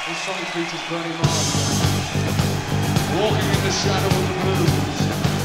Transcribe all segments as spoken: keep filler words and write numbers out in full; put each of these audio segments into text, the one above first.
This song features Bernie Martin, walking in the shadow of the blues.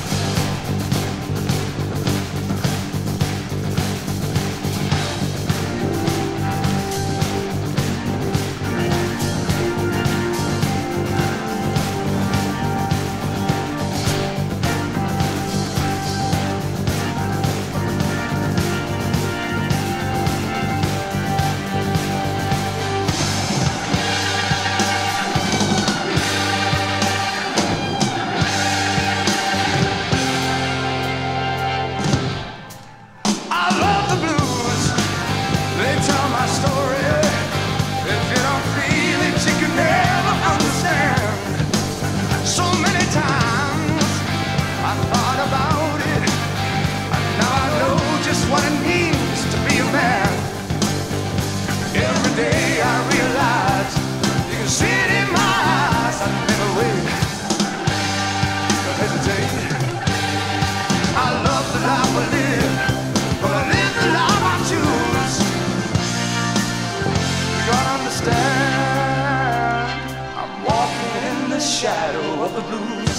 What it means to be a man. Every day I realize you can see it in my eyes. I never wait to hesitate. I love the life I live, gonna live the life I choose. You gotta understand, I'm walking in the shadow of the blues.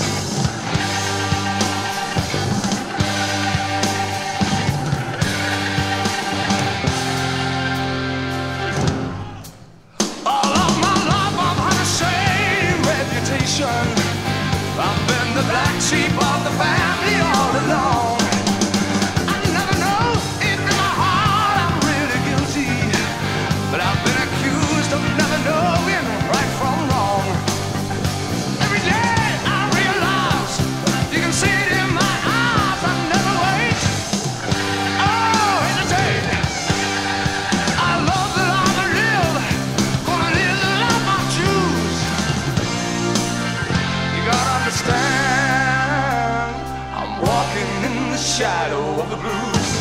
I've been the black sheep of the family all along. I never know if in my heart I'm really guilty, but I've been accused of never knowing right from wrong. Every day I realize you can see it in my eyes. I never wait, oh hesitate. I love the life I live, gonna live the life I choose. You gotta understand, I'm walking in the shadow of the blues.